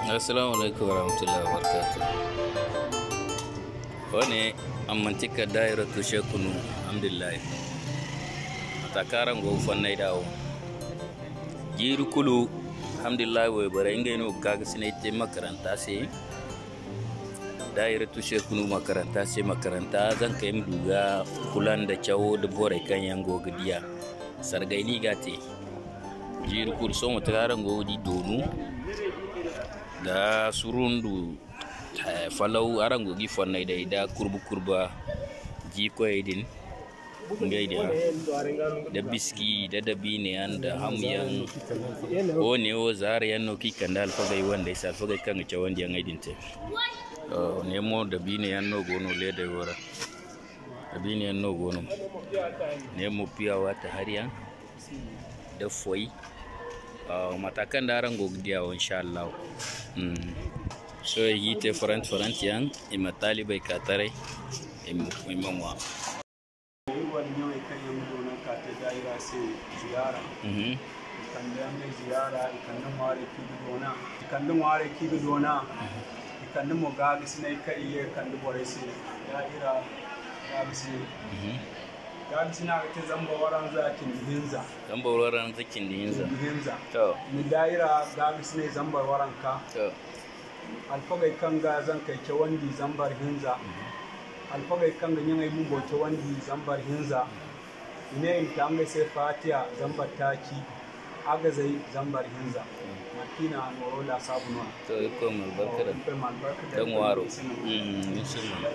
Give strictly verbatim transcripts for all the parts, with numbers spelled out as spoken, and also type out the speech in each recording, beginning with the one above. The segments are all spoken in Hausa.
Assalamu alaikum warahmatullahi wabarakatuh. Wani amantika dairatu shekunu alhamdulillah. Matakaran go fannai dawo. Jiru kulu alhamdulillah way bare inga no kaga sinaite makaranta sai. Dairatu shekunu makaranta sai makaranta zan kai mu duga kulan da cawo da bore kan yango gidiya. Sargaini gate. Jiru kulu so matakaran go di donu. Da surundu falau arango gi fonnay day da kurbu kurba ji ko edin ngay dia da biski da dabine anda hamyan o ne o zar yanno ki kandal fa gay wanda isa fa gay kan ce wanda ngay dinte o ne mo dabine yanno gono le da wora dabine yanno gono ne mo piya wata hariya da foi matakan da arango gidiya insha Allah. Mm. So yite front front yang ima talibai katare imu imamwa wannan kan yamu dona ka ta daira sai ziyara mhm kan da mai ziyara kan nan mare ki dona kan nan mare ki dona kan nan mo ga bisnai kai kan da bore sai daira ga bisnai mhm ga bisna ta zamba waran zakin hinza zamba waran zakin hinza hinza to mi daira ga bisnai zamba waran ka to alfagai kanga zan kai ke wandi zambar hinza alfagai kanga nyanga mu boke wandi zambar hinza ine in tanga sai fatiya zambar taki aga zai zambar hinza makina no la sabuna to ko mal barkada dan waro mm inshallah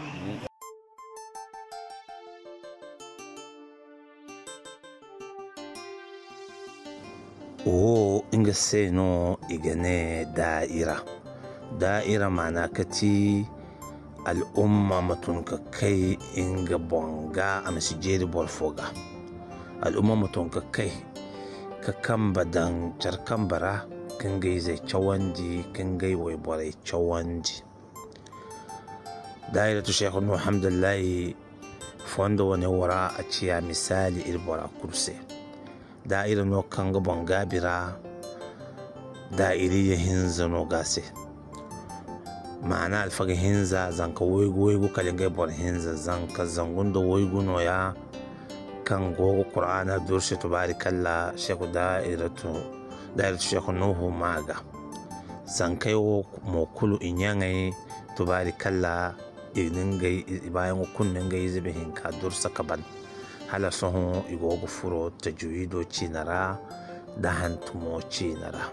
o inga sai no igane da'ira da'ira mana kati al'umma matun ka kai inga bonga a masijeri bolfoga al'umma matun ka kai ka kamba dan jarkan bara kan gai zai cawandi kan gai wai borai cawandi da'ira tu shekhu nu alhamdulillah fondo wani wara a ciya misali ilbora kurse da'ira no kan ga bonga bira da'iri ya hinza no gase ma'ana alfaga hinza zanka woygo woygo kalinga bor hinza zanka zangundo woygo no ya kan gogo qur'ana durshi tubarikalla sheku da'iratu da'iratu sheku nuhu maga zankai wo mo kulu inyangai tubarikalla iningai bayan kunnin gai zibihin ka dursa kaban hala sohon igogo furo tajwido cinara da hantumo cinara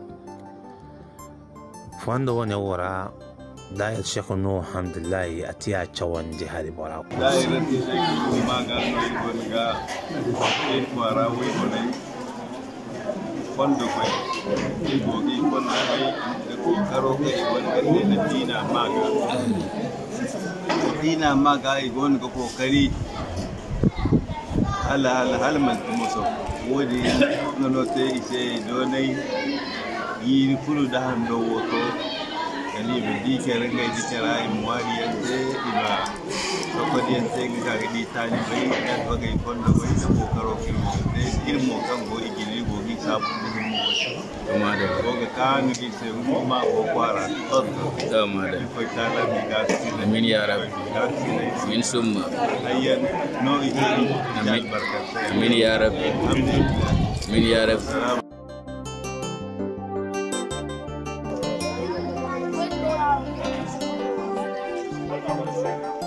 fanda wani wara dayat shekhu no alhamdulillah atiya chawan di hari bara ko dayat shekhu maga no gonga e kwara we bonai fondo ko igogi kono ay ko karo ko gonga ne dina maga dina maga igon ko kokari ala ala halman muso wodi nono te ise donai yi fulu da hando woto kali be di kere ngai di tera e muari ente iba to ko di ente ga di tani bai da ko ga fondo bai da ko karo kirmo de irmo kan go igili go gi sabu ni mo to ma de ko ga kan gi se mo ma ko kwara to to ma de ko tala mi ga amin ya rabbi min summa ayyan no igili amin barkat amin ya rabbi amin ya rabbi Thank you.